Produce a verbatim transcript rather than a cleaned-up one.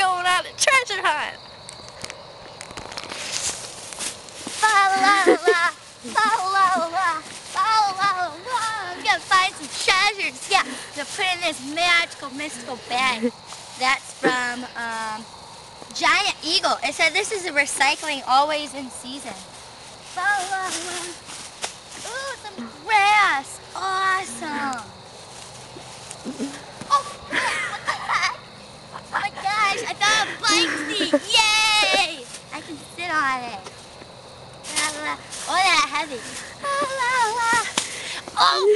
going on a treasure hunt. La la la, la la la, la la la. I'm gonna find some treasures. Yeah, I'm gonna put in this magical, mystical bag. That's from um, Giant Eagle. It said this is a recycling always in season. La la la. Ooh, some grass. Awesome. Oh, what the heck? Oh my gosh, I found a bike seat. Yay! I can sit on it. La, la. Oh, that heavy. La, la, la. Oh,